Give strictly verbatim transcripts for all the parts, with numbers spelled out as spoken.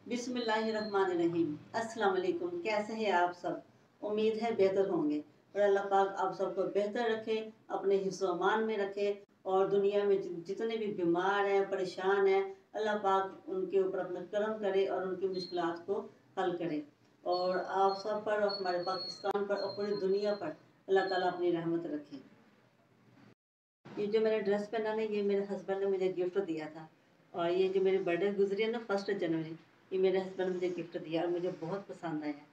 बिस्मिल्लाहिर्रहमानिर्रहीम। अस्सलाम वालेकुम। कैसे हैं आप सब? उम्मीद है बेहतर होंगे और अल्लाह पाक आप सबको बेहतर रखे, अपने हिफ्ज़-ओ-अमान में रखे और दुनिया में जितने भी बीमार हैं, परेशान हैं, अल्लाह पाक उनके ऊपर अपना करम करे और उनकी मुश्किलात को हल करे। और आप सब पर, हमारे पाकिस्तान पर और पूरी दुनिया पर अल्लाह ताला अपनी रहमत रखे। ये जो मैंने ड्रेस पहना ना, ये मेरे हस्बैंड ने मुझे गिफ्ट दिया था। और ये जो मेरी बर्थडे गुजरी है ना, फर्स्ट जनवरी, ये मेरे हस्बैंड ने मुझे गिफ्ट दिया और मुझे बहुत पसंद आया।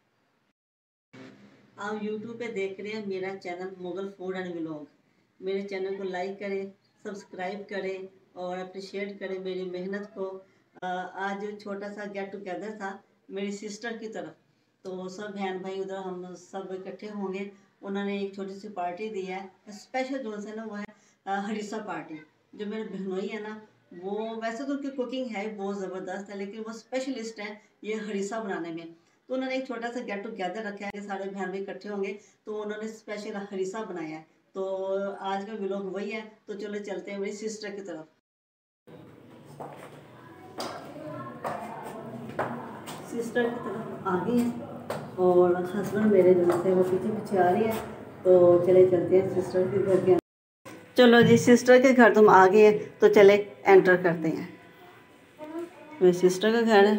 आप यूट्यूब पे देख रहे हैं मेरा channel Mughal food and vlog. मेरे चैनल को लाइक करें, सब्सक्राइब करें और अप्रिशिएट करें मेरी मेहनत को। आज छोटा सा गेट टुगेदर था मेरी सिस्टर की तरफ, तो सब बहन भाई उधर हम सब इकट्ठे होंगे। उन्होंने एक छोटी सी पार्टी दी है। स्पेशल जो है ना वो है हरीसा पार्टी। जो मेरे बहनोई है ना, वो वैसे तो उनकी कुकिंग है बहुत ज़बरदस्त है, लेकिन वो स्पेशलिस्ट हैं ये हरीसा बनाने में। तो उन्होंने एक छोटा सा गेट टुगेदर रखा है कि सारे बहन भाई इकट्ठे होंगे, तो उन्होंने स्पेशल हरीसा बनाया है। तो आज का व्लॉग वही है। तो चलो चलते हैं मेरी सिस्टर की तरफ। सिस्टर की तरफ आ गई है और हस्बैंड मेरे जो से वो पीछे पीछे आ रही है। तो चले चलते हैं सिस्टर के घर के। चलो जी, सिस्टर के घर तुम आ गए हैं तो चले एंटर करते हैं। मेरी सिस्टर का घर है।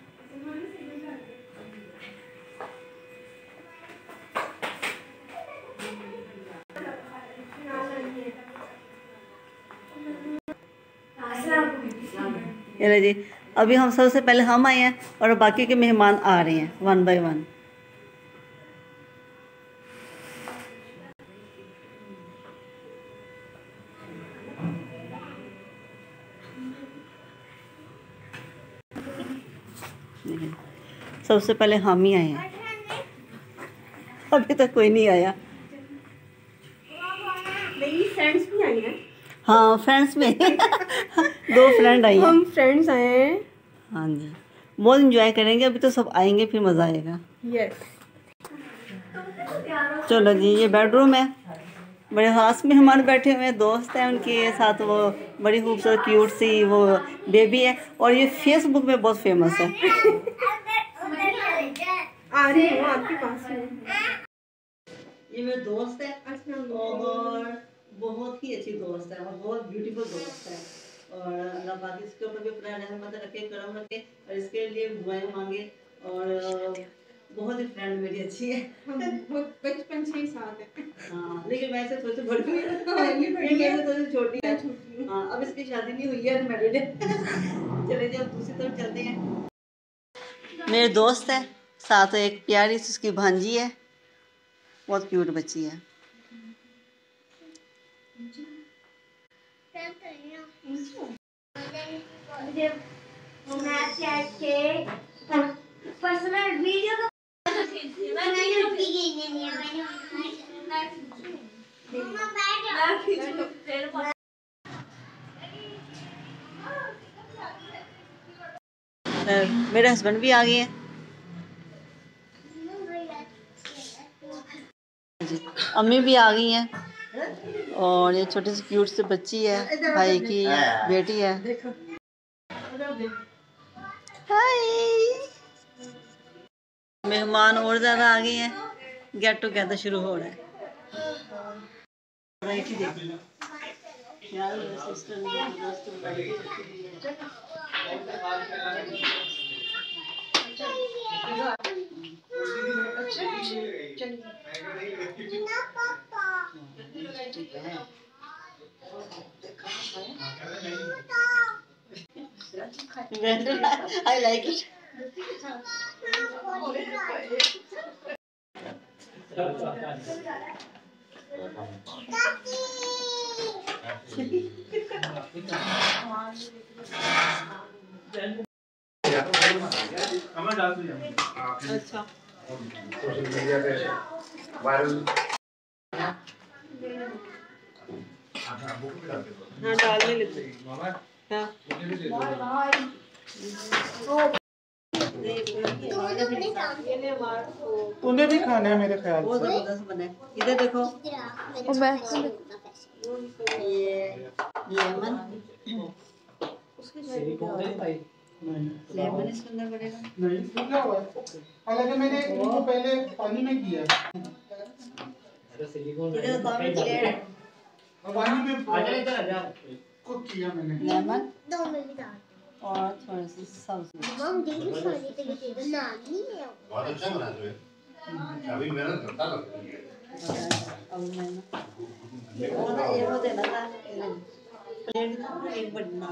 ये जी, अभी हम सबसे पहले हम आए हैं और बाकी के मेहमान आ रहे हैं वन बाय वन। सबसे पहले हम ही आए हैं, अभी तक कोई नहीं आया। मेरी फ्रेंड्स भी आई हैं। हाँ, फ्रेंड्स में दो फ्रेंड आई हैं। हम फ्रेंड्स आए हैं। हाँ जी, बहुत इंजॉय करेंगे। अभी तो सब आएंगे फिर मज़ा आएगा। यस। चलो जी, ये बेडरूम है। बड़े खास मेहमान बैठे हुए हैं, दोस्त हैं उनके साथ। वो बड़ी खूबसूरत क्यूट सी वो बेबी है और ये फेसबुक में बहुत फेमस है। आ रही हूँ आपके पास में। ये मेरे दोस्त है और बहुत ही अच्छी दोस्त है और बहुत ब्यूटीफुल दोस्त है। और अल्लाह पाक इसके ऊपर भी अपना रहमत रखे, करम रखे और इसके लिए दुआएं मांगे। और बहुत ही फ्रेंड मेरी अच्छी है। बहुत बचपन से ही साथ है। हाँ, लेकिन मैं से थोड़ी बड़ी हुई है, ये बड़ी है, थोड़ी छोटी है। हाँ, अब इसकी शादी नहीं हुई है, मैरिड है। चले जी, अब दूसरी तरफ चलते हैं। मेरे दोस्त है, साथ एक प्यारी सी उसकी भांजी है, बहुत क्यूट बच्ची है। पर्सनल वीडियो का मेरे हस्बैंड भी आ गए हैं जी, अम्मी भी आ गई हैं और ये छोटी सी क्यूट सी बच्ची है, भाई की बेटी है। हाय, मेहमान और ज़्यादा आ गए हैं, गेट टुगेदर शुरू हो रहा है। I like it. अच्छा, सोशल मीडिया पे वायरल। हाँ, डालने लेते हैं। तूने भी खाना है मेरे ख्याल बहुत से। जबरदस्त बना है। इधर देखो, ये लेमन, नहीं लेमन इसके अंदर पड़ेगा। नहीं सूखा हुआ है। हालांकि मैंने इनको पहले पानी में किया है। इधर पानी ले और पानी में कुक किया मैंने। लेमन दो मिनट डाल और थोड़ी सी सब्जी। मम देवी खाने के लिए दे नानी है बहुत अच्छा बना रहे हो। अभी मेहनत करता था। अब मैं वो ना ये वो देना था प्लेट एक बनना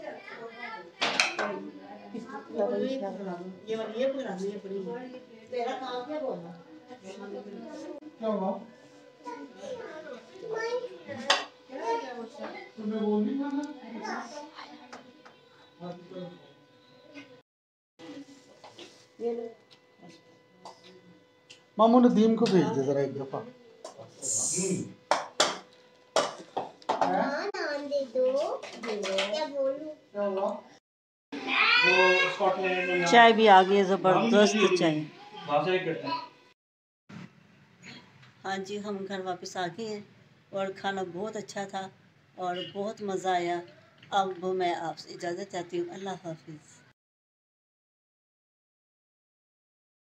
ये वाली ये बना ये बड़ी तेरा काम क्या बोलना क्या हुआ? तुम्हें बोल नहीं पाना? मामू ने दीम को भेज दे जरा एक दफा। हाँ नाम दे दो क्या बोलूं क्या हुआ? वो स्कॉटलैंड में चाय भी आ गई है, जबरदस्त चाय। हाँ जी, हम घर वापस आ गए हैं और खाना बहुत अच्छा था और बहुत मज़ा आया। अब मैं आपसे इजाज़त चाहती हूँ। अल्लाह हाफिज़।